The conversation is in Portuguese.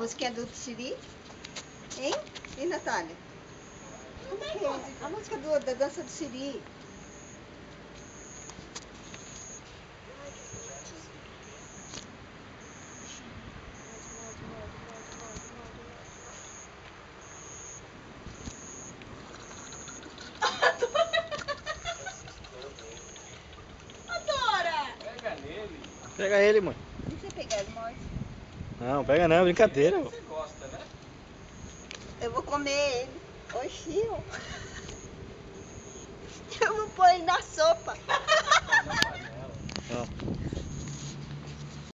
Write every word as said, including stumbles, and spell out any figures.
musiquinha do Siri? Hein? Hein, Natália? Como que é? A música do, da dança do Siri. Adora! Pega nele. Pega ele, mãe. Se você pegar, ele morde. Não, pega não, brincadeira. Você gosta, né? Eu vou comer ele. Oxi, ó. Eu vou pôr ele na sopa.